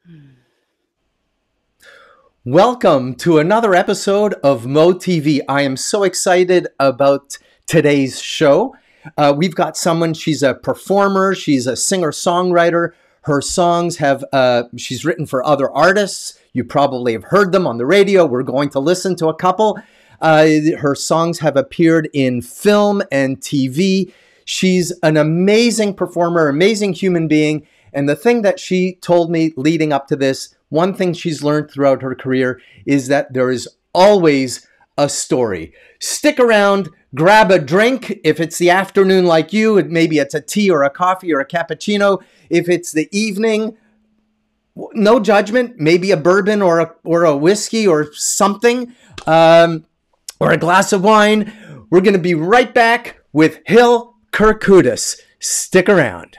Welcome to another episode of moTV. I am so excited about today's show. We've got someone, she's a performer, she's a singer-songwriter. Her songs she's written for other artists. You probably have heard them on the radio. We're going to listen to a couple. Her songs have appeared in film and TV. She's an amazing performer, amazing human being. And the thing that she told me leading up to this, one thing she's learned throughout her career is that there is always a story. Stick around, grab a drink. If it's the afternoon like you, maybe it's a tea or a coffee or a cappuccino. If it's the evening, no judgment, maybe a bourbon or a whiskey or something, or a glass of wine. We're going to be right back with Hill Kourkoutis. Stick around.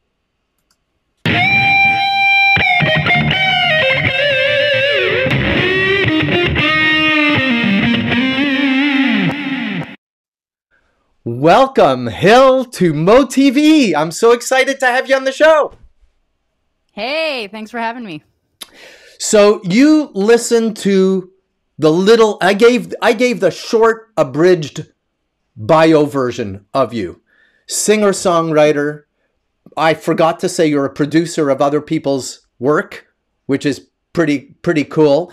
Welcome, Hill, to moTV. I'm so excited to have you on the show. Hey, thanks for having me. So you listened to I gave the short, abridged bio version of you. Singer-songwriter. I forgot to say you're a producer of other people's work, which is pretty cool.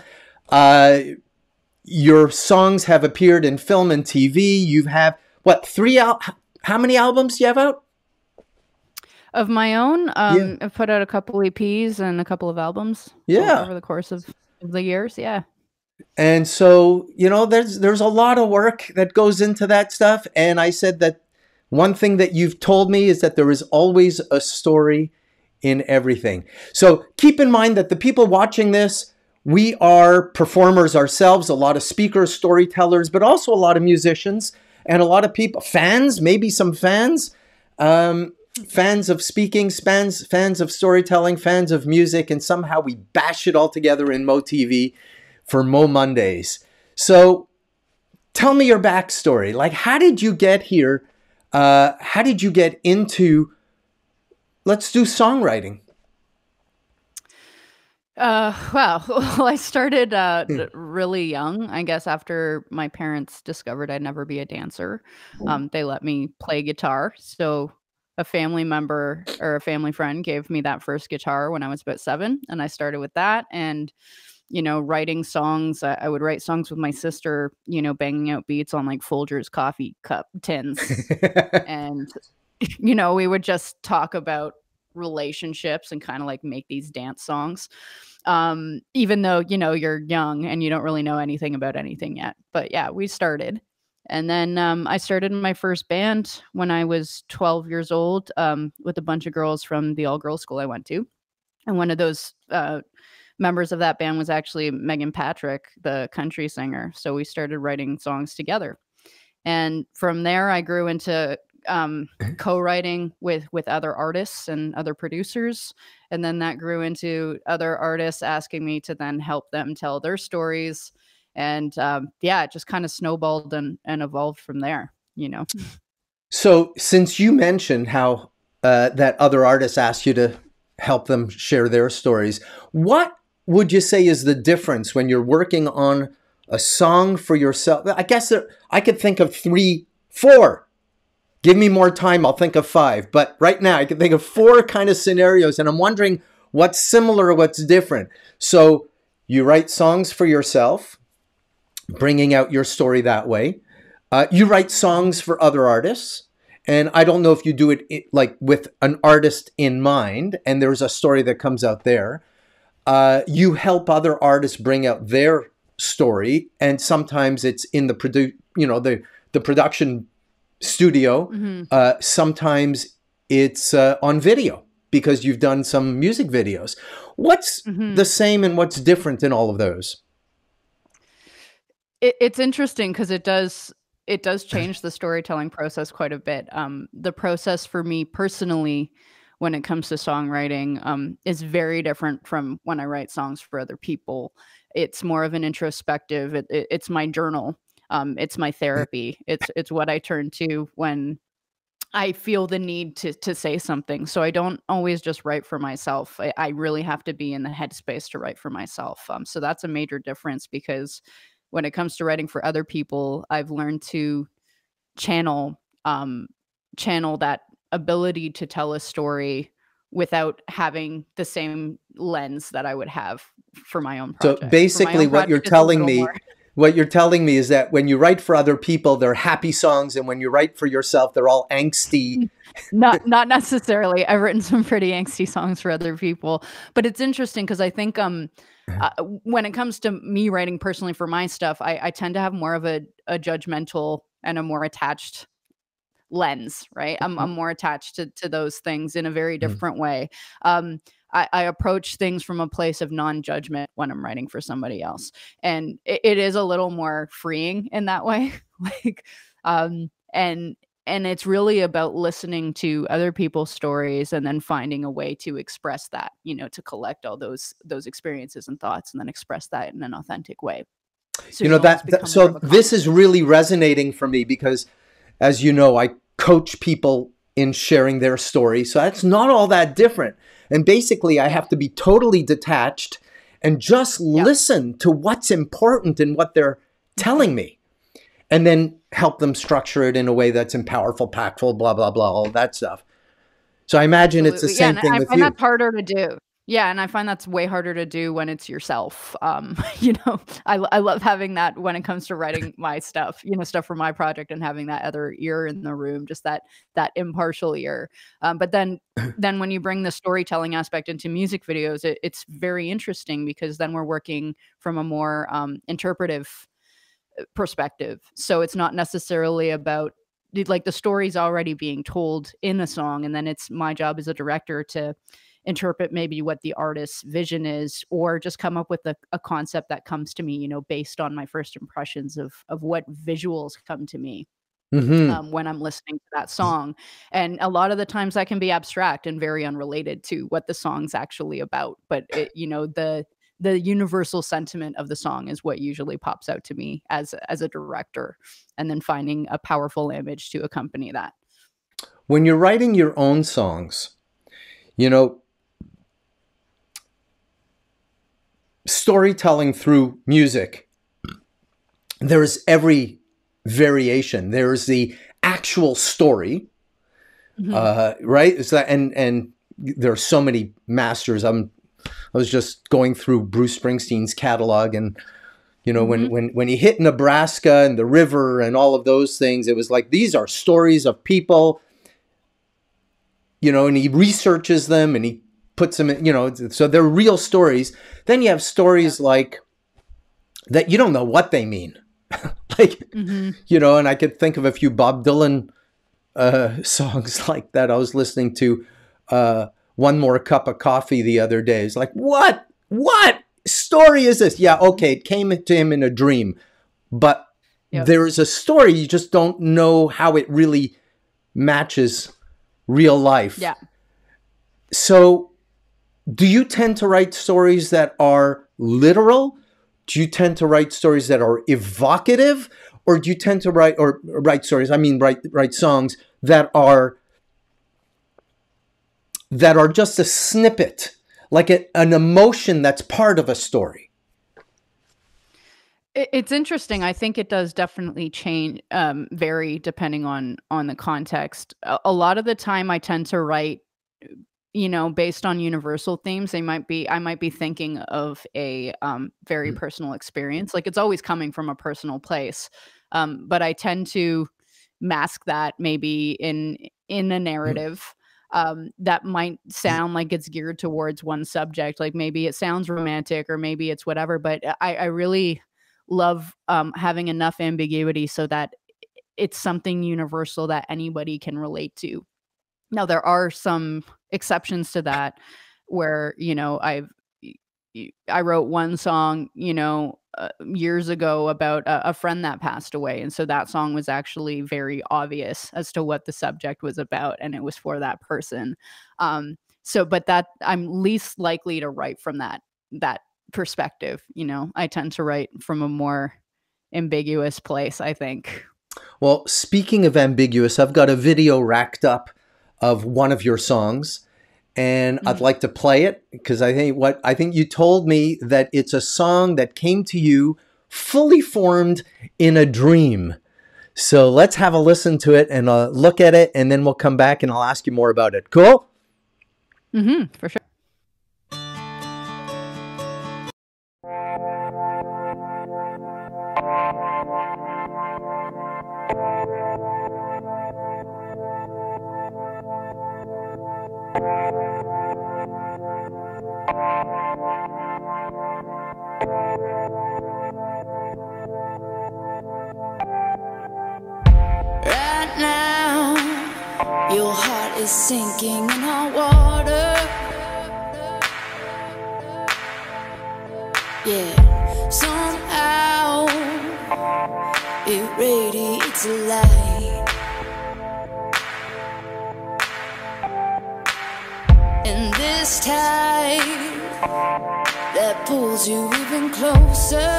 Your songs have appeared in film and TV. You have how many albums do you have out? Of my own, I've put out a couple EPs and a couple of albums. Over the course of the years, yeah. And so, there's a lot of work that goes into that stuff. And I said that one thing that you've told me is that there is always a story in everything. So keep in mind that the people watching this, we are performers ourselves, a lot of speakers, storytellers, but also a lot of musicians. And a lot of people, fans, maybe some fans, fans of speaking, fans of storytelling, fans of music, and somehow we bash it all together in moTV for Mo Mondays. So tell me your backstory. Like, how did you get here? How did you get into, let's do songwriting? Well, I started really young, I guess, after my parents discovered I'd never be a dancer. They let me play guitar. So a family member or a family friend gave me that first guitar when I was about 7, and I started with that. And, writing songs, I would write songs with my sister, banging out beats on like Folgers coffee cup tins. And, we would just talk about relationships and kind of like make these dance songs, even though you're young and you don't really know anything about anything yet. But yeah, we started, and then I started my first band when I was 12 years old, with a bunch of girls from the all-girls school I went to, and one of those members of that band was actually Megan Patrick, the country singer. So we started writing songs together, and from there I grew into co-writing with other artists and other producers, and then that grew into other artists asking me to then help them tell their stories, and it just kind of snowballed and evolved from there. So since you mentioned how that other artists asked you to help them share their stories, what would you say is the difference when you're working on a song for yourself? I guess I could think of 3, 4. Give me more time, I'll think of 5. But right now, I can think of 4 kind of scenarios, and I'm wondering what's similar, what's different. So you write songs for yourself, bringing out your story that way. You write songs for other artists, and I don't know if you do it like with an artist in mind, and there's a story that comes out there. You help other artists bring out their story, and sometimes it's in the production studio. Mm-hmm. Sometimes it's on video because you've done some music videos. What's the same and what's different in all of those? It's interesting because it does change the storytelling process quite a bit. The process for me personally, when it comes to songwriting, is very different from when I write songs for other people. It's more of an introspective. It's my journal. It's my therapy. It's what I turn to when I feel the need to say something. So I don't always just write for myself. I really have to be in the headspace to write for myself. So that's a major difference, because when it comes to writing for other people, I've learned to channel um, channel that ability to tell a story without having the same lens that I would have for my own So project. For my basically own project, it's a little more. what you're telling me is that when you write for other people, they're happy songs, and when you write for yourself, they're all angsty. Not necessarily. I've written some pretty angsty songs for other people, but it's interesting because I think when it comes to me writing personally for my stuff, I tend to have more of a judgmental and a more attached lens, right? I'm more attached to those things in a very different way. I approach things from a place of non-judgment when I'm writing for somebody else, and it is a little more freeing in that way. like, um, and and it's really about listening to other people's stories and then finding a way to express that, to collect all those experiences and thoughts and then express that in an authentic way. So So this is really resonating for me because, as you know, I coach people in sharing their story. So that's not all that different. And basically, I have to be totally detached and just listen to what's important and what they're telling me, and then help them structure it in a way that's powerful, impactful, blah, blah, blah, all that stuff. So I imagine it's the same thing with you. And that's harder to do. Yeah, and I find that's way harder to do when it's yourself. I love having that when it comes to writing my stuff, stuff for my project, and having that other ear in the room, just that impartial ear. But then when you bring the storytelling aspect into music videos, it's very interesting, because then we're working from a more interpretive perspective. So it's not necessarily about, like, the story's already being told in the song, and then it's my job as a director to interpret maybe what the artist's vision is, or just come up with a concept that comes to me, based on my first impressions of what visuals come to me when I'm listening to that song. And a lot of the times that can be abstract and very unrelated to what the song's actually about. But the universal sentiment of the song is what usually pops out to me as a director, and then finding a powerful image to accompany that. When you're writing your own songs, storytelling through music, there's every variation. There's the actual story, right? It's that, and there are so many masters. I was just going through Bruce Springsteen's catalog, and when he hit Nebraska and the river and all of those things, it was like, these are stories of people, and he researches them and he puts them in, so they're real stories. Then you have stories like that you don't know what they mean. And I could think of a few Bob Dylan songs like that. I was listening to One More Cup of Coffee the other day. It's like, what story is this? Yeah, okay, it came to him in a dream, but there's a story. You just don't know how it really matches real life. Yeah. So do you tend to write stories that are literal? Do you tend to write stories that are evocative? Or do you tend to write songs that are just a snippet, like an emotion that's part of a story? It's interesting. I think it does definitely change, vary depending on the context. A lot of the time I tend to write, based on universal themes. I might be thinking of a very personal experience. Like, it's always coming from a personal place. But I tend to mask that maybe in a narrative that might sound like it's geared towards one subject. Like, maybe it sounds romantic, or maybe it's whatever, but I really love having enough ambiguity so that it's something universal that anybody can relate to. Now, there are some exceptions to that where, I wrote one song, years ago about a friend that passed away. And so that song was actually very obvious as to what the subject was about, and it was for that person. But that I'm least likely to write from that perspective. I tend to write from a more ambiguous place, I think. Well, speaking of ambiguous, I've got a video racked up of one of your songs, and I'd Mhm. like to play it because I think you told me that it's a song that came to you fully formed in a dream. So let's have a listen to it and look at it, and then we'll come back and I'll ask you more about it. Cool? For sure. Right now, your heart is sinking in hot water. Yeah, somehow it radiates a light, and this tide that pulls you even closer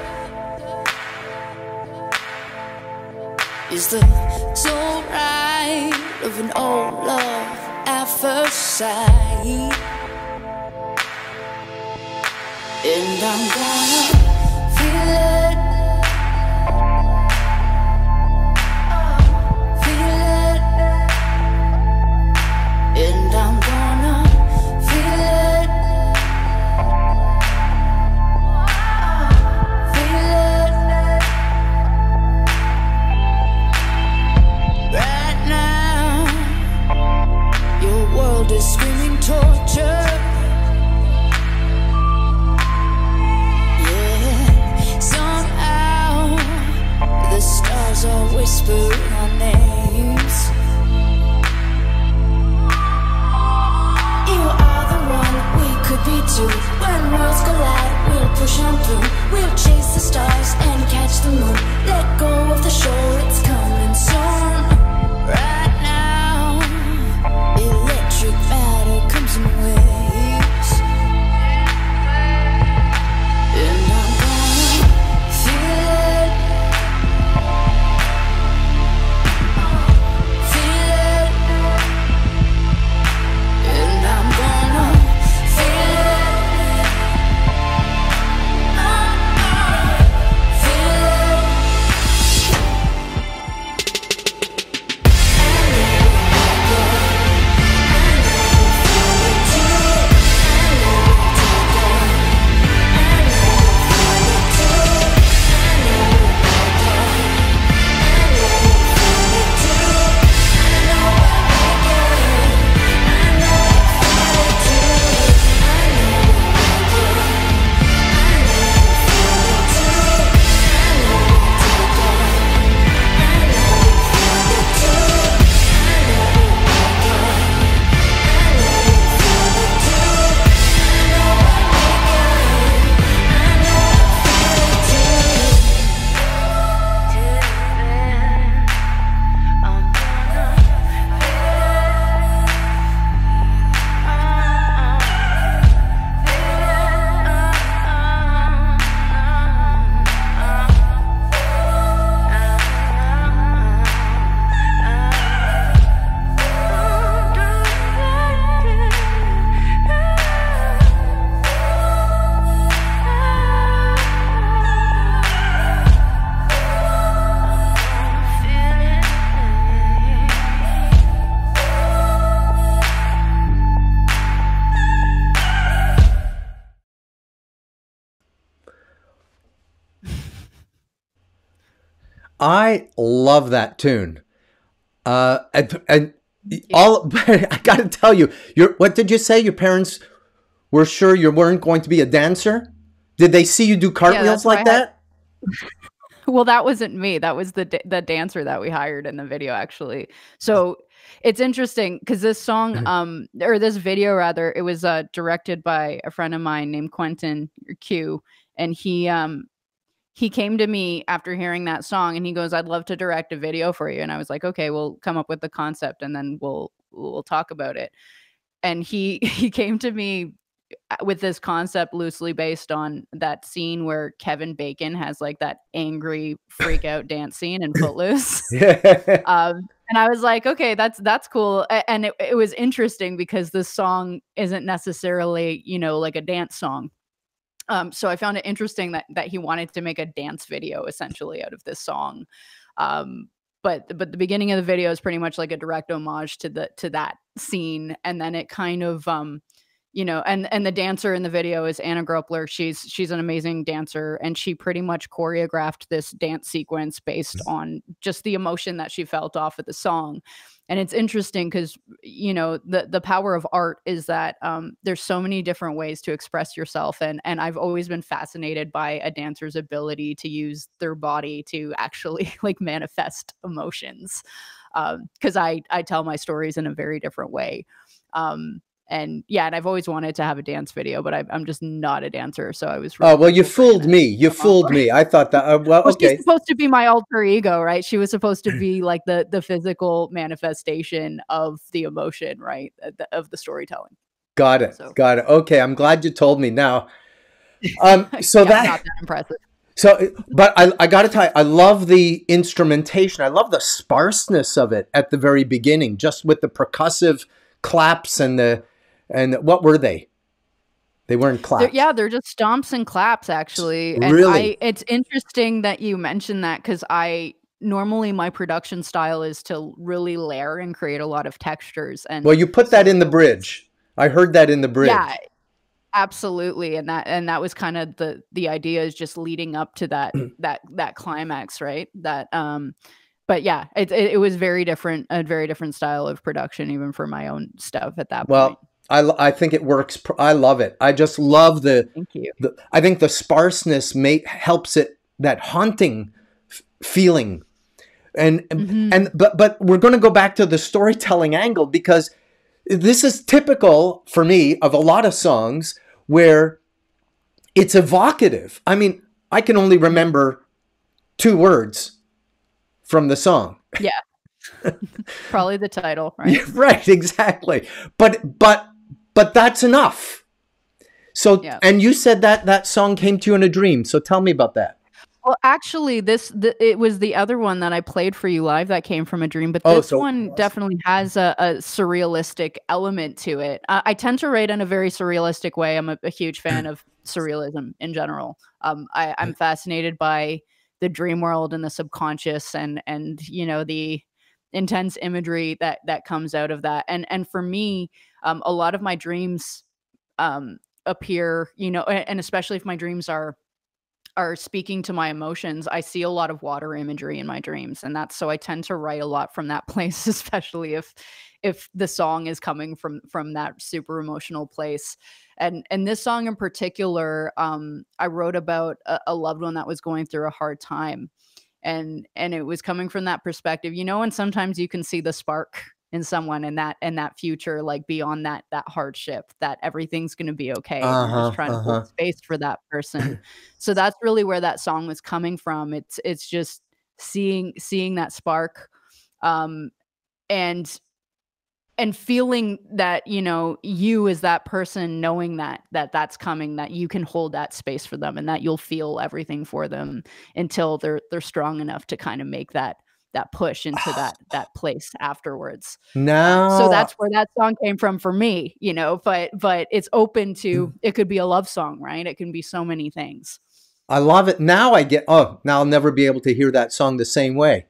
is the soul ride of an old love at first sight. And I'm gonna feel it, feel it, and I'm gonna feel it, feel it. Right now, your world is screaming torture. The stars are whispering our names. You are the one we could be too. When worlds collide, we'll push on through. We'll chase the stars and catch the moon. Let go of the shore, it's coming soon. Right now, electric matter comes in waves, and I'm gonna feel it. I love that tune. And all I got to tell you, what did you say? Your parents were sure you weren't going to be a dancer? Did they see you do cartwheels like that? Well, that wasn't me. That was the dancer that we hired in the video, actually. So it's interesting because this song, or this video rather, it was directed by a friend of mine named Quentin Q, and he came to me after hearing that song and he goes, "I'd love to direct a video for you." And I was like, "Okay, we'll come up with the concept and then we'll talk about it." And he he came to me with this concept loosely based on that scene where Kevin Bacon has like that angry freak out dance scene in Footloose. And I was like, okay, that's cool. And it was interesting because this song isn't necessarily, you know, like a dance song. So I found it interesting that he wanted to make a dance video essentially out of this song. But the beginning of the video is pretty much like a direct homage to that scene, and then it kind of you know, and the dancer in the video is Anna Gruppler. She's an amazing dancer, and she pretty much choreographed this dance sequence based on just the emotion that she felt off of the song. And it's interesting because, you know, the power of art is that there's so many different ways to express yourself. And I've always been fascinated by a dancer's ability to use their body to actually like manifest emotions. Because I tell my stories in a very different way. And yeah, and I've always wanted to have a dance video, but I'm just not a dancer. So I was really oh, well, you fooled me. You fooled me. I thought that, well, okay. She's supposed to be my alter ego, right? She was supposed to be like the physical manifestation of the emotion, right? Of the storytelling. Got it. So. Got it. Okay. I'm glad you told me now. So yeah, that, not that impressive. So, but I got to tell you, I love the instrumentation. I love the sparseness of it at the very beginning, just with the percussive claps and what were they? They weren't claps. They're just stomps and claps, actually. And really? It's interesting that you mentioned that, because normally my production style is to really layer and create a lot of textures. And well, you put that in the bridge. I heard that in the bridge. Yeah, absolutely. And that was kind of the idea, is just leading up to that climax, right? That but yeah, it was a very different style of production, even for my own stuff at that point. I think it works. I love it. I just love Thank you. I think the sparseness helps it, that haunting feeling. But we're going to go back to the storytelling angle, because this is typical for me of a lot of songs where it's evocative. I mean, I can only remember 2 words from the song. Yeah. Probably the title, right? Yeah, right, exactly. But that's enough. So, yeah. And you said that song came to you in a dream. So tell me about that. Well, actually, it was the other one that I played for you live that came from a dream, but this one definitely has a surrealistic element to it. I tend to write in a very surrealistic way. I'm a huge fan of surrealism in general. I'm fascinated by the dream world and the subconscious, and you know, the intense imagery that comes out of that. And for me, a lot of my dreams appear, you know, and especially if my dreams are speaking to my emotions, I see a lot of water imagery in my dreams. And so I tend to write a lot from that place, especially if the song is coming from that super emotional place. And this song in particular, I wrote about a loved one that was going through a hard time. And it was coming from that perspective, you know, and sometimes you can see the spark in someone in that future, like beyond that hardship, that everything's going to be okay. And you're just trying to hold space for that person. So that's really where that song was coming from. It's just seeing that spark, and feeling that, you know, you as that person, knowing that's coming, that you can hold that space for them, and that you'll feel everything for them until they're strong enough to kind of make that push into that place afterwards. No. So that's where that song came from for me, you know, but it's open to, it could be a love song, right? It can be so many things. I love it. Now now I'll never be able to hear that song the same way.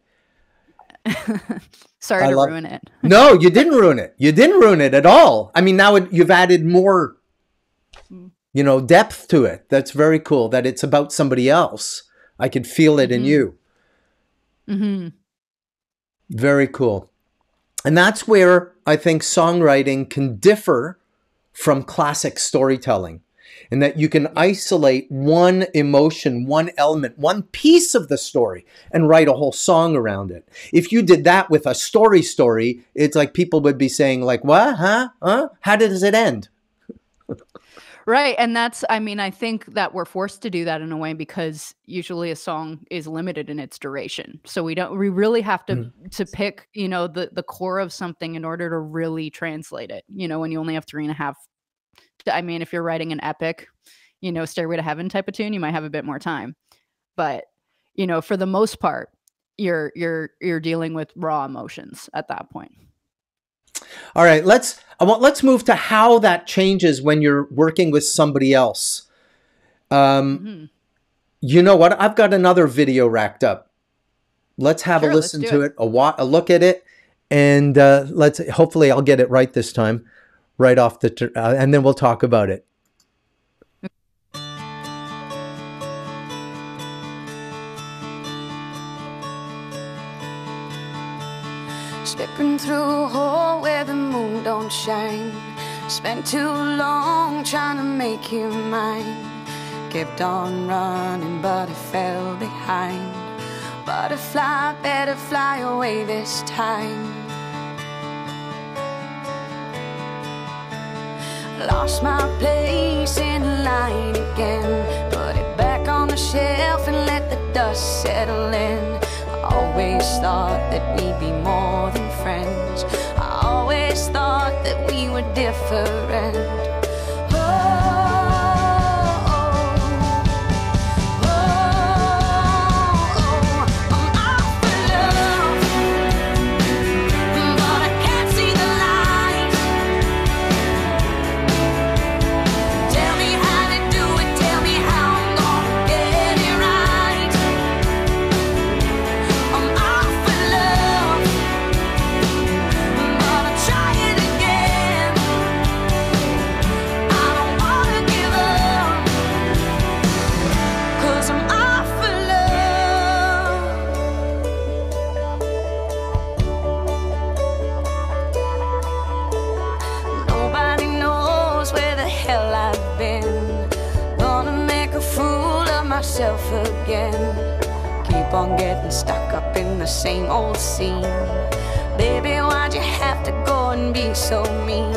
Sorry to ruin it. No, you didn't ruin it. You didn't ruin it at all. I mean, now you've added more, you know, depth to it. That's very cool, that it's about somebody else. I could feel it in you. Mm-hmm. Very cool. And that's where I think songwriting can differ from classic storytelling, in that you can isolate one emotion, one element, one piece of the story, and write a whole song around it. If you did that with a story, it's like people would be saying like, what, huh? How does it end? Right. And I think that we're forced to do that in a way, because usually a song is limited in its duration. So we really have to pick, you know, the core of something in order to really translate it, you know, when you only have 3.5 I mean, if you're writing an epic, you know, Stairway to Heaven type of tune, you might have a bit more time. But, you know, for the most part, you're dealing with raw emotions at that point. All right, let's move to how that changes when you're working with somebody else. You know what? I've got another video racked up. Let's have a listen to it, a look at it, and hopefully I'll get it right this time, right off the and then we'll talk about it. Slipping through a hole where the moon don't shine. Spent too long trying to make you mine. Kept on running but I fell behind. Butterfly, better fly away this time. Lost my place in line again. Put it back on the shelf and let the dust settle in. I always thought that we'd be more than friends. I always thought that we were different. Again, keep on getting stuck up in the same old scene. Baby, why'd you have to go and be so mean?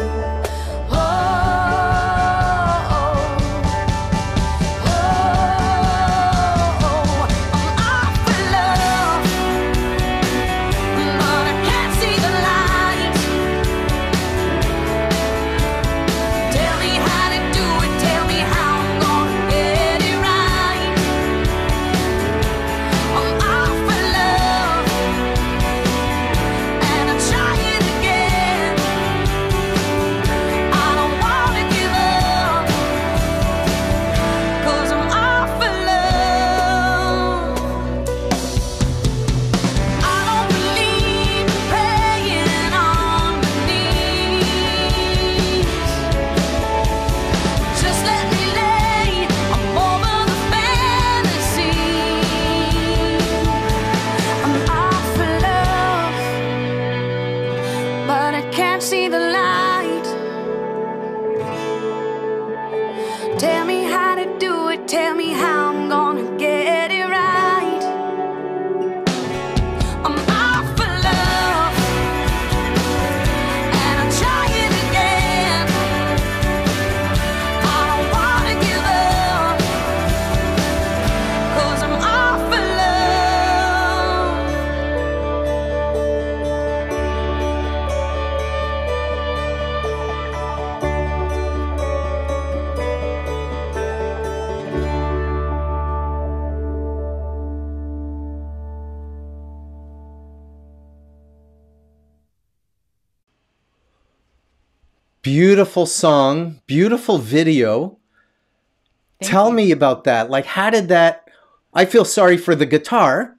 Beautiful song, beautiful video. Tell me about that. Like, how did that? I feel sorry for the guitar.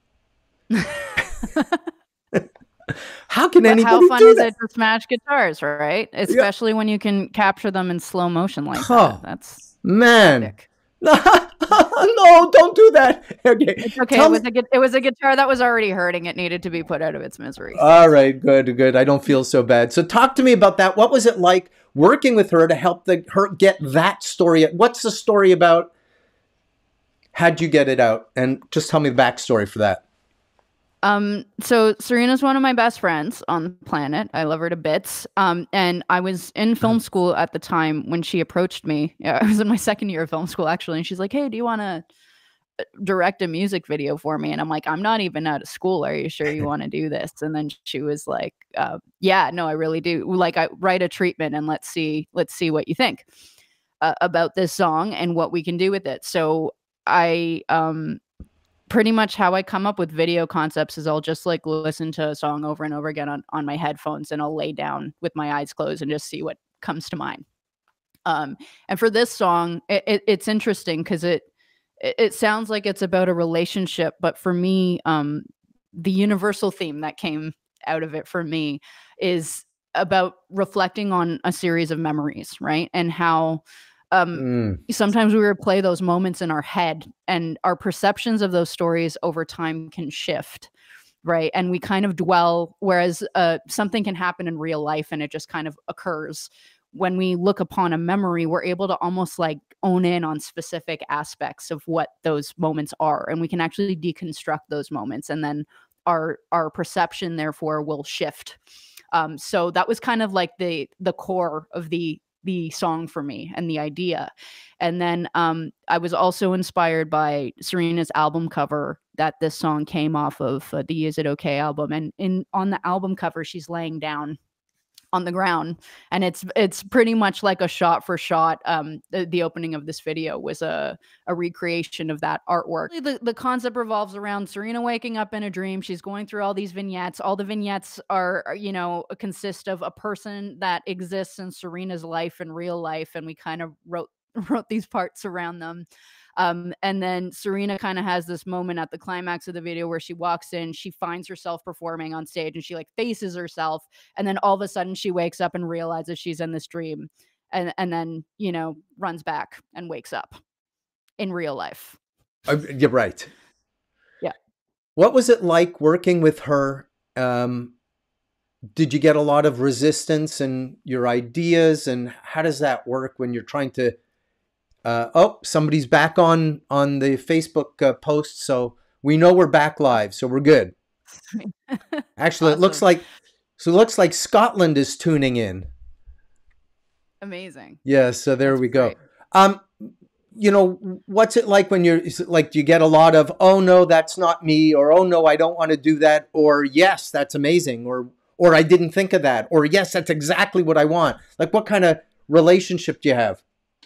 How can anybody how fun do is that? it to smash guitars, right? Especially when you can capture them in slow motion like that. That's man. epic. No, don't do that. Okay. It's okay. It was a guitar that was already hurting. It needed to be put out of its misery. All right, good. I don't feel so bad. So talk to me about that. What was it like working with her to help her get that story? What's the story about? How'd you get it out? And just tell me the backstory for that. So Serena's one of my best friends on the planet. I love her to bits. And I was in film school at the time when she approached me. Yeah, I was in my second year of film school actually, and she's like, "Hey, do you want to direct a music video for me. And I'm like, I'm not even out of school. Are you sure you want to do this? And then she was like, yeah, no, I really do. Like, I write a treatment and let's see what you think about this song and what we can do with it. So I, pretty much how I come up with video concepts is I'll just like listen to a song over and over again on my headphones, and I'll lay down with my eyes closed and just see what comes to mind. And for this song, it's interesting because it sounds like it's about a relationship, but for me, the universal theme that came out of it for me is about reflecting on a series of memories, right? And how sometimes we replay those moments in our head, and our perceptions of those stories over time can shift, right? And we kind of dwell, whereas something can happen in real life and it just kind of occurs. When we look upon a memory, we're able to almost like own in on specific aspects of what those moments are, and we can actually deconstruct those moments, and then our perception therefore will shift. So that was kind of like the core of the song for me and the idea. And then I was also inspired by Serena's album cover that this song came off of, the Is It Okay album. And on the album cover, she's laying down on the ground, and it's pretty much like a shot for shot. The opening of this video was a recreation of that artwork. The concept revolves around Serena waking up in a dream. She's going through all these vignettes. All the vignettes are consist of a person that exists in Serena's life in real life, and we kind of wrote these parts around them. And then Serena kind of has this moment at the climax of the video where she walks in, she finds herself performing on stage, and she like faces herself. And then all of a sudden she wakes up and realizes she's in this dream, and then, runs back and wakes up in real life. You're right. Yeah. What was it like working with her? Did you get a lot of resistance in your ideas, and how does that work when you're trying to somebody's back on the Facebook post, so we know we're back live, so we're good. Actually, awesome. It looks like Scotland is tuning in. Amazing. Yeah, so there we go. What's it like when do you get a lot of, oh no, that's not me, or oh no, I don't want to do that, or yes, that's amazing, or I didn't think of that, or yes, that's exactly what I want? Like, what kind of relationship do you have?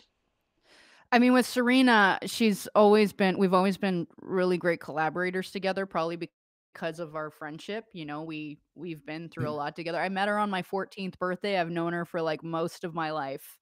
I mean, with Serena, we've always been really great collaborators together, probably because of our friendship. We've been through a lot together. I met her on my 14th birthday. I've known her for like most of my life.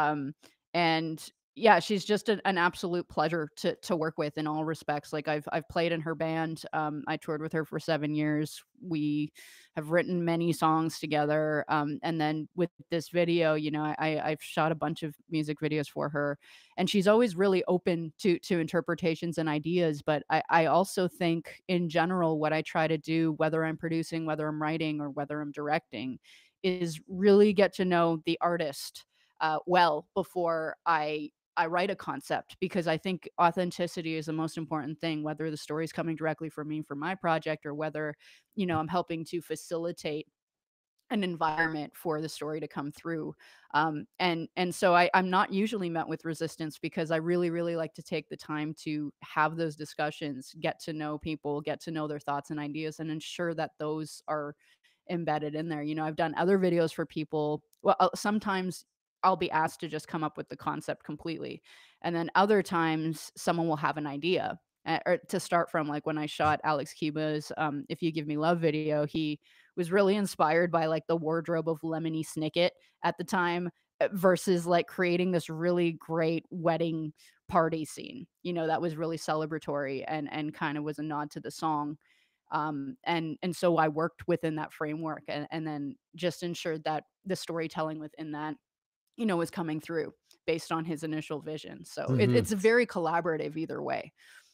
And yeah, she's just an absolute pleasure to work with in all respects. Like I've played in her band. I toured with her for 7 years. We have written many songs together. And then with this video, I've shot a bunch of music videos for her, and she's always really open to interpretations and ideas. But I also think in general, what I try to do, whether I'm producing, whether I'm writing, or whether I'm directing, is really get to know the artist well before I write a concept, because I think authenticity is the most important thing, whether the story is coming directly from me for my project, or whether, I'm helping to facilitate an environment for the story to come through. And so I'm not usually met with resistance, because I really, really like to take the time to have those discussions, get to know people, get to know their thoughts and ideas, and ensure that those are embedded in there. I've done other videos for people. Well, sometimes I'll be asked to just come up with the concept completely. And then other times someone will have an idea or to start from. Like when I shot Alex Cuba's If You Give Me Love video, he was really inspired by like the wardrobe of Lemony Snicket at the time, versus like creating this really great wedding party scene, that was really celebratory and kind of was a nod to the song. And so I worked within that framework, and then just ensured that the storytelling within that is coming through based on his initial vision. So it's very collaborative either way.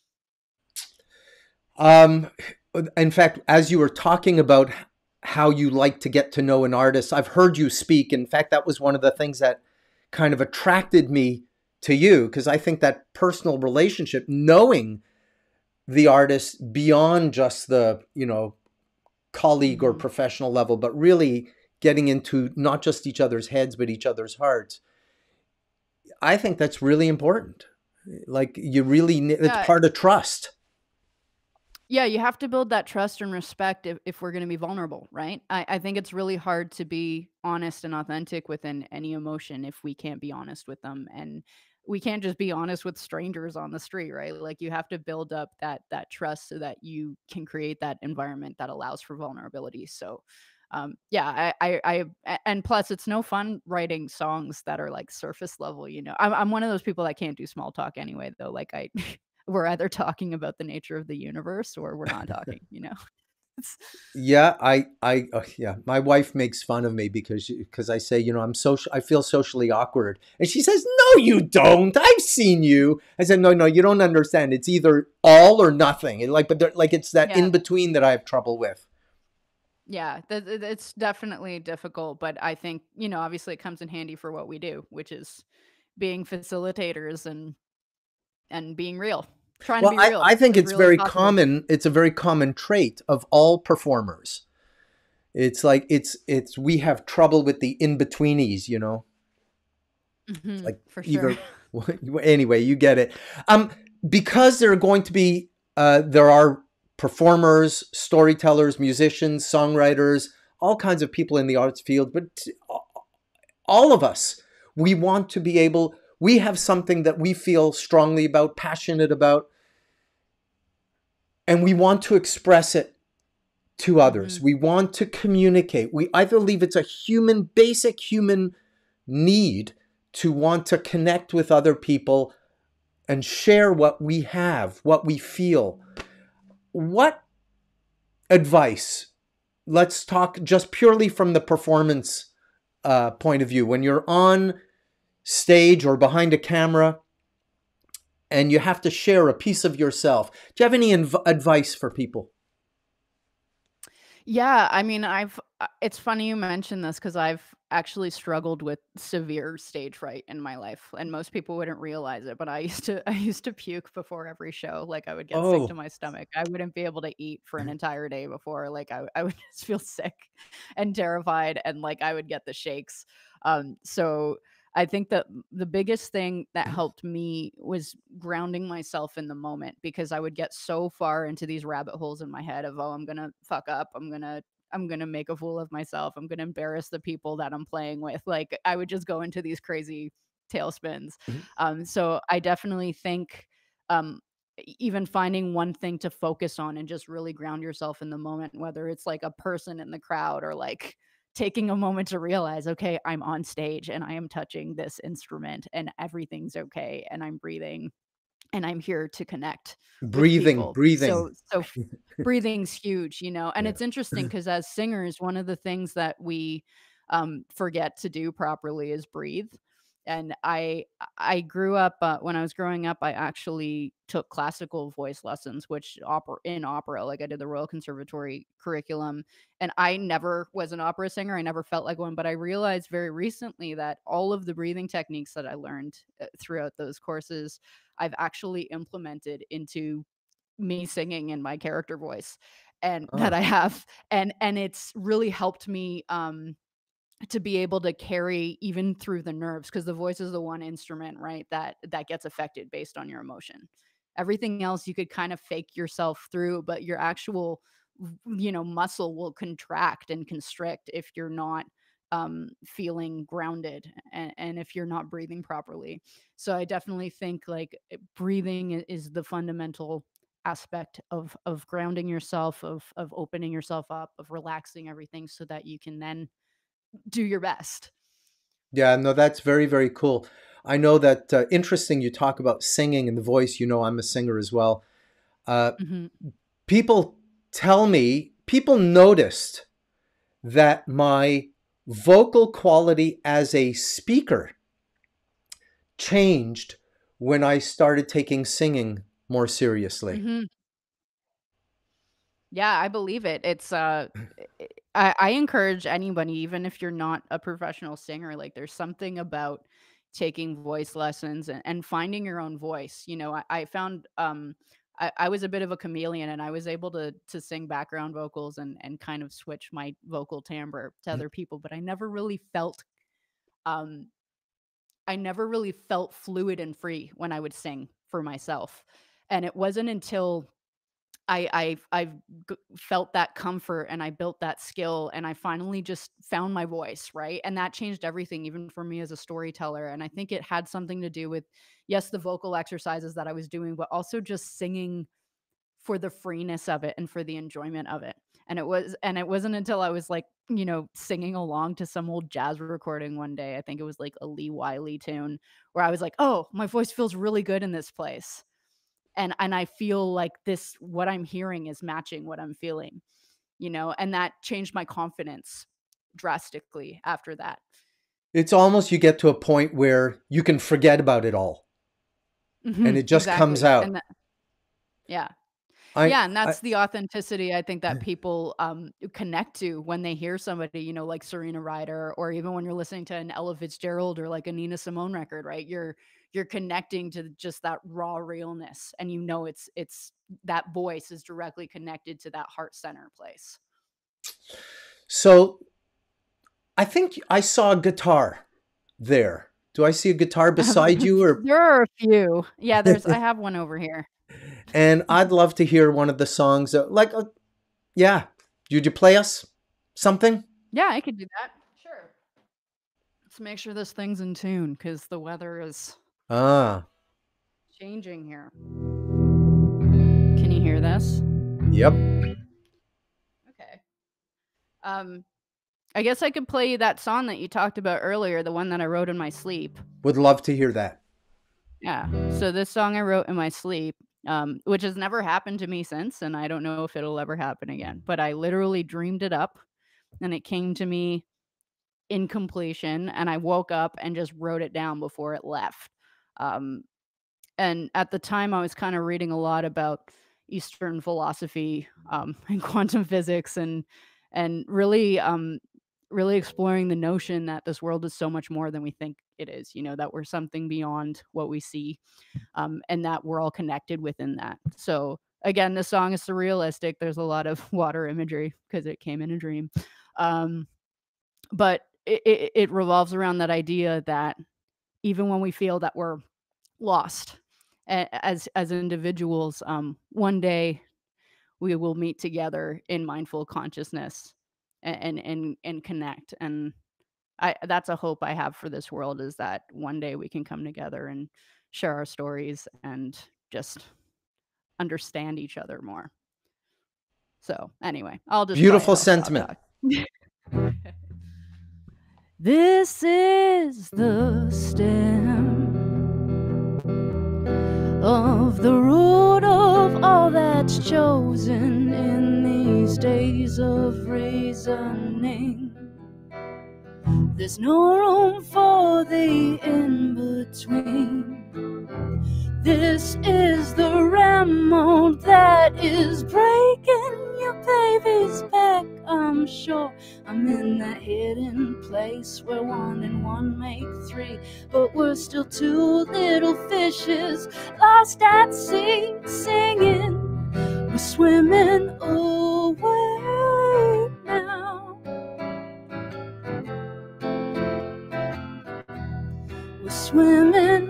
In fact, as you were talking about how you like to get to know an artist, I've heard you speak. In fact, that was one of the things that kind of attracted me to you, because I think that personal relationship, knowing the artist beyond just the, colleague or professional level, but really getting into not just each other's heads, but each other's hearts. I think that's really important. Like you really, it's Yeah, part of trust. yeah, you have to build that trust and respect if we're going to be vulnerable, right? I think it's really hard to be honest and authentic within any emotion if we can't be honest with them. And we can't just be honest with strangers on the street, right? Like you have to build up that trust so that you can create that environment that allows for vulnerability. So yeah, and plus it's no fun writing songs that are like surface level, you know. I'm one of those people that can't do small talk anyway, though. Like I we're either talking about the nature of the universe or we're not talking, you know? It's Yeah, yeah, my wife makes fun of me because I say, I'm social, I feel socially awkward, and she says, "No, you don't. I've seen you." I said, "No, no, you don't understand. It's either all or nothing." And like, but like it's that yeah, in between that I have trouble with. yeah, it's definitely difficult, but I think, you know, obviously it comes in handy for what we do, which is being facilitators and being real, trying to Well, be I think as it's real as very possible. common. It's a very common trait of all performers. It's like it's we have trouble with the in-betweenies, like For sure. either anyway, you get it. Um, because there are going to be there are performers, storytellers, musicians, songwriters, all kinds of people in the arts field, but all of us, we want to be able. We have something that we feel strongly about, passionate about, and we want to express it to others. Mhm. We want to communicate. I believe it's a basic human need to want to connect with other people and share what we have, what we feel. What advice? Let's talk just purely from the performance point of view. When you're on stage or behind a camera and you have to share a piece of yourself, do you have any advice for people? Yeah, I mean, it's funny you mentioned this because I've actually struggled with severe stage fright in my life, and most people wouldn't realize it, but I used to puke before every show. Like I would get sick to Oh, my stomach. I wouldn't be able to eat for an entire day before. Like I would just feel sick and terrified, and like I would get the shakes. So I think that the biggest thing that helped me was grounding myself in the moment because I would get so far into these rabbit holes in my head of, oh, I'm gonna fuck up, I'm gonna make a fool of myself, I'm gonna embarrass the people that I'm playing with. Like I would just go into these crazy tailspins. So I definitely think even finding one thing to focus on and just really ground yourself in the moment, whether it's like a person in the crowd or like taking a moment to realize, okay, I'm on stage and I am touching this instrument and everything's okay and I'm breathing and I'm here to connect with breathing, people. breathing. So breathing's huge, you know. And Yeah. it's interesting because as singers, one of the things that we forget to do properly is breathe. And I grew up when I was growing up, I actually took classical voice lessons, which opera, like I did the Royal Conservatory curriculum, and I never was an opera singer. I never felt like one, but I realized very recently that all of the breathing techniques that I learned throughout those courses I've actually implemented into me singing in my character voice and that Oh, I have and it's really helped me to be able to carry even through the nerves because the voice is the one instrument, right, that gets affected based on your emotion. Everything else you could kind of fake yourself through, but your actual muscle will contract and constrict if you're not feeling grounded and if you're not breathing properly. So I definitely think like breathing is the fundamental aspect of grounding yourself, of opening yourself up, of relaxing everything so that you can then do your best. yeah, no, that's very, very cool. I know that interesting you talk about singing and the voice. I'm a singer as well. Uh, Mhm. people people noticed that my vocal quality as a speaker changed when I started taking singing more seriously. Mhm. Yeah, I believe it. It's I encourage anybody, even if you're not a professional singer, like there's something about taking voice lessons and finding your own voice. You know, I found I was a bit of a chameleon and I was able to sing background vocals and kind of switch my vocal timbre to other people, but I never really felt um I never really felt fluid and free when I would sing for myself. And it wasn't until I've felt that comfort and I built that skill and I finally just found my voice, right? And that changed everything, even for me as a storyteller. And I think it had something to do with, yes, the vocal exercises that I was doing, but also just singing for the freeness of it and for the enjoyment of it. And it wasn't until I was like, singing along to some old jazz recording one day. I think it was like a Lee Wiley tune where I was like, "Oh, my voice feels really good in this place." And I feel like what I'm hearing is matching what I'm feeling, and that changed my confidence drastically after that. It's almost you get to a point where you can forget about it all. And it just comes out. And yeah. And that's the authenticity I think that people connect to when they hear somebody, like Serena Ryder, or even when you're listening to an Ella Fitzgerald or like a Nina Simone record, right? You're connecting to just that raw realness, and it's that voice is directly connected to that heart center place. So I think I saw a guitar there. Do I see a guitar beside you? Or there are a few. Yeah, I have one over here. And I'd love to hear one of the songs. Yeah. Would you play us something? Yeah, I could do that. Sure. Let's make sure this thing's in tune because the weather is changing here. Can you hear this? Yep. Okay. I guess I could play you that song that you talked about earlier, the one that I wrote in my sleep. Would love to hear that. Yeah. So this song I wrote in my sleep, which has never happened to me since, and I don't know if it'll ever happen again. But I literally dreamed it up, and it came to me in completion, and I woke up and just wrote it down before it left. And at the time, I was kind of reading a lot about Eastern philosophy and quantum physics, and really exploring the notion that this world is so much more than we think it is, that we're something beyond what we see, and that we're all connected within that. So again, this song is surrealistic. There's a lot of water imagery because it came in a dream. But it revolves around that idea that even when we feel that we're lost as individuals, one day we will meet together in mindful consciousness and connect. And that's a hope I have for this world, is that one day we can come together and share our stories and just understand each other more. So anyway, I'll just beautiful sentiment. This is the stem of the root of all that's chosen in these days of reasoning. There's no room for the in-between. This is the remote that is breaking your baby's back. I'm sure I'm in that hidden place where 1 and 1 make 3, but we're still 2 little fishes lost at sea, singing. We're swimming away now. We're swimming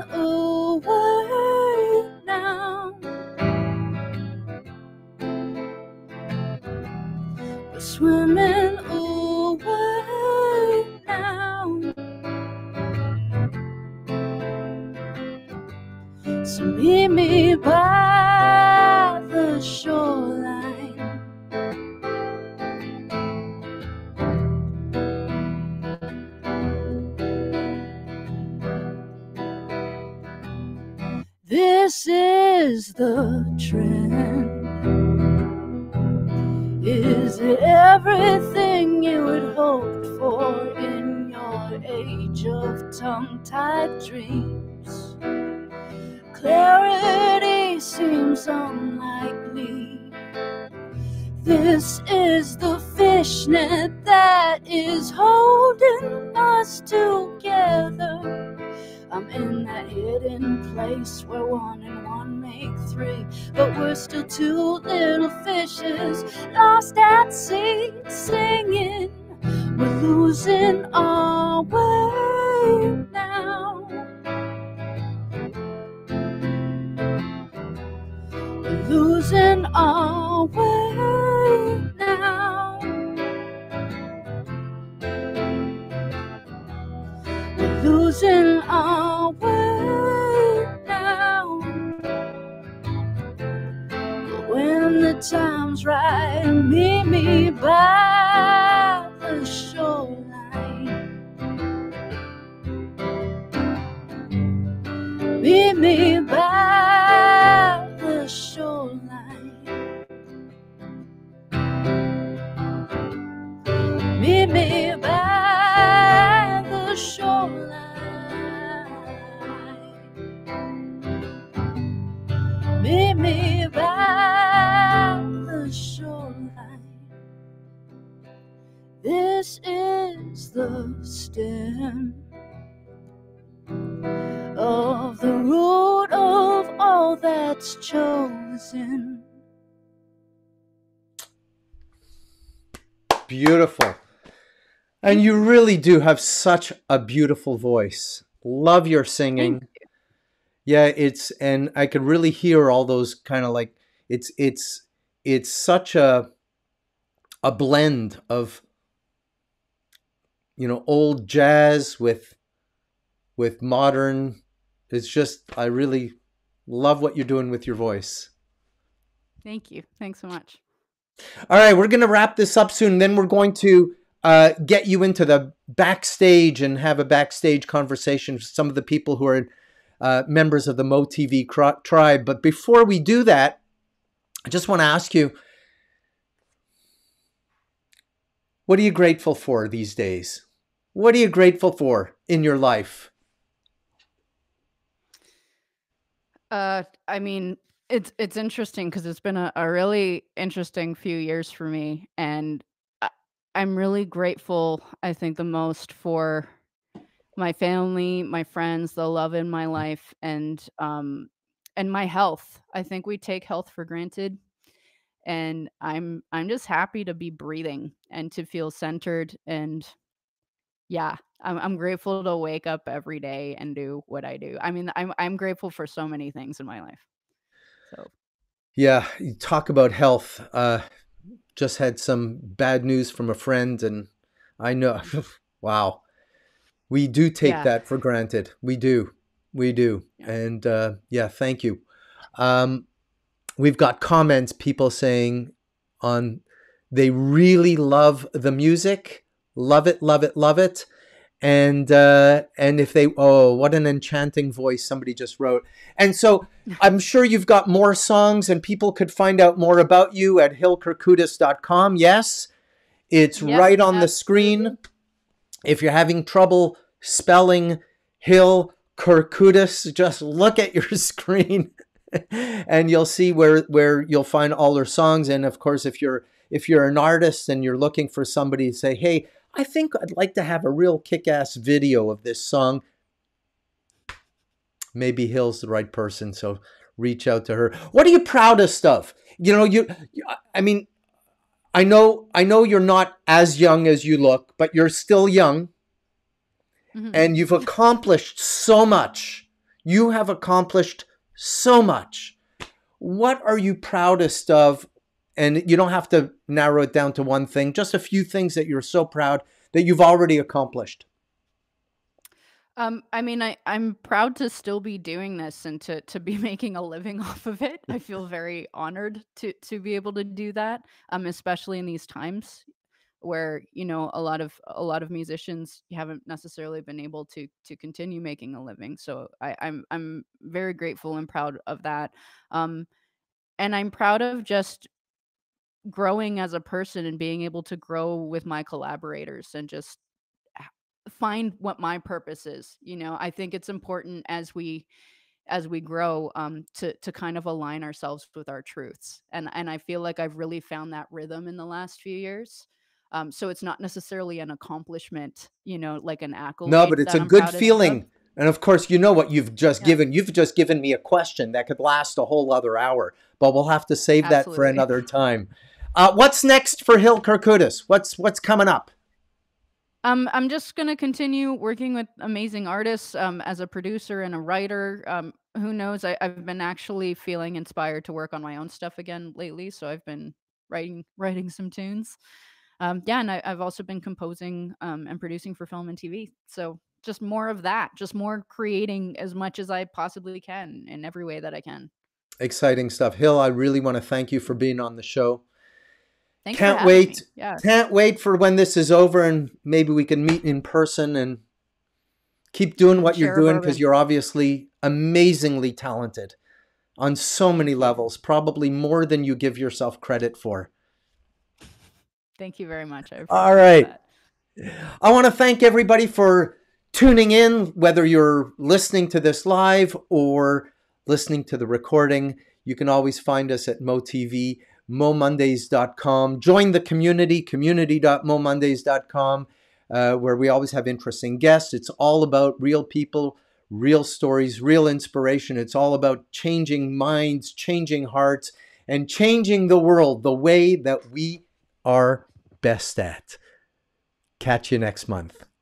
away now. We're swimming away now. So meet me by the shoreline. This is the trend. Is it everything you had hoped for in your age of tongue-tied dreams? Clarity seems unlikely. This is the fishnet that is holding us together. I'm in that hidden place where 1 and 1 make 3, but we're still 2 little fishes lost at sea, singing. We're losing our way now. losing our way now. We're losing our way now. But when the time's right, meet me by the shoreline. Meet me by the shoreline. Meet me by the shoreline. Meet me by the shoreline. This is the stem of the root of all that's chosen. Beautiful. And you really do have such a beautiful voice. Love your singing. Yeah, and I could really hear all those kind of like, it's such a blend of, you know, old jazz with modern. It's just, I really love what you're doing with your voice. Thank you. Thanks so much. All right, we're going to wrap this up soon. Then we're going to get you into the backstage and have a backstage conversation with some of the people who are members of the moTV tribe. But before we do that, I just want to ask you, what are you grateful for these days? What are you grateful for in your life? I mean, it's interesting because it's been a really interesting few years for me, and I'm really grateful, I think, the most for my family, my friends, the love in my life, and my health. I think we take health for granted, and I'm just happy to be breathing and to feel centered. And yeah, I'm grateful to wake up every day and do what I do. I mean, I'm grateful for so many things in my life. So yeah, you talk about health. Just had some bad news from a friend, and I know, wow, we do take that for granted. We do. Yeah. And yeah, thank you. We've got comments, people saying they really love the music, love it, love it, love it. And if they, what an enchanting voice, somebody just wrote. And so I'm sure you've got more songs, and people could find out more about you at hillkourkoutis.com. Yes, it's right on the screen. If you're having trouble spelling Hill Kourkoutis, just look at your screen and you'll see where you'll find all her songs. And of course, if you're an artist and you're looking for somebody to say, hey, I think I'd like to have a real kick-ass video of this song, maybe Hill's the right person, so reach out to her. What are you proudest of? You know, I mean, I know you're not as young as you look, but you're still young. Mm-hmm. And you've accomplished so much. You have accomplished so much. What are you proudest of? And you don't have to narrow it down to one thing, just a few things that you're so proud that you've already accomplished. I mean, I'm proud to still be doing this and to be making a living off of it. I feel very honored to be able to do that, especially in these times where, you know, a lot of musicians haven't necessarily been able to continue making a living. So I'm very grateful and proud of that. And I'm proud of just growing as a person and being able to grow with my collaborators and just find what my purpose is. You know, I think it's important as we grow to kind of align ourselves with our truths. And I feel like I've really found that rhythm in the last few years. So it's not necessarily an accomplishment, you know, like an accolade. No, but it's a good feeling. And of course, you know what you've just given. You've just given me a question that could last a whole other hour, but we'll have to save that for another time. What's next for Hill Kourkoutis? What's coming up? I'm just gonna continue working with amazing artists as a producer and a writer. Who knows? I've been actually feeling inspired to work on my own stuff again lately, so I've been writing some tunes. Yeah, and I've also been composing and producing for film and TV. So just more of that, just more creating as much as I possibly can in every way that I can. Exciting stuff. Hill, I really want to thank you for being on the show. Thanks for Can't having wait. me. Yeah. Can't wait for when this is over and maybe we can meet in person and keep doing what you're Share a doing, because bourbon. you're obviously amazingly talented on so many levels, probably more than you give yourself credit for. Thank you very much. I appreciate All right. that. I want to thank everybody for tuning in, whether you're listening to this live or listening to the recording. You can always find us at moTV, momondays.com. Join the community.momondays.com, where we always have interesting guests. It's all about real people, real stories, real inspiration. It's all about changing minds, changing hearts, and changing the world the way that we are best at. Catch you next month.